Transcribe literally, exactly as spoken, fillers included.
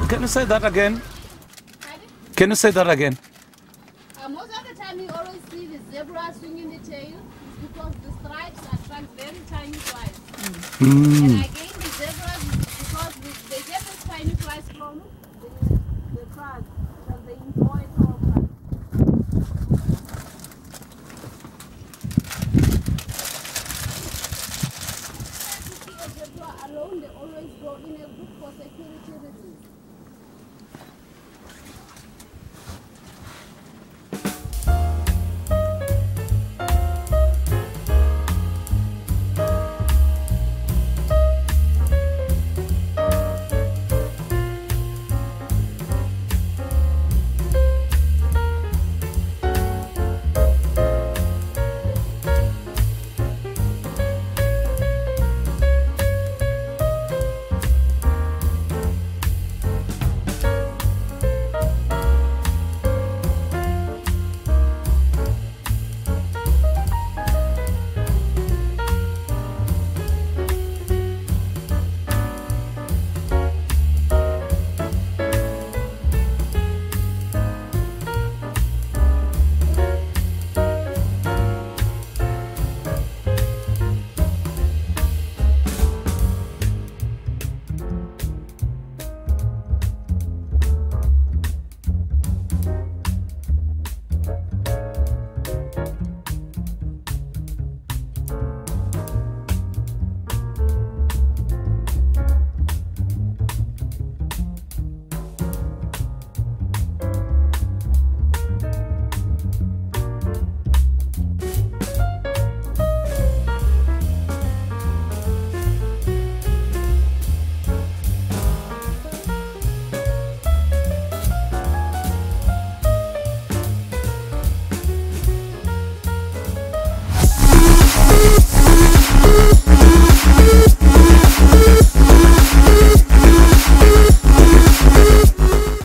Can you say that again? Can you say that again? Uh, most of the time you always see the zebra swinging the tail. It's because the stripes attract very tiny flies. Mm. And again, the zebras, because the, they get these tiny flies from the, the frog, because they enjoy tall flies. If you see a zebra alone, they always go in a group for security reasons.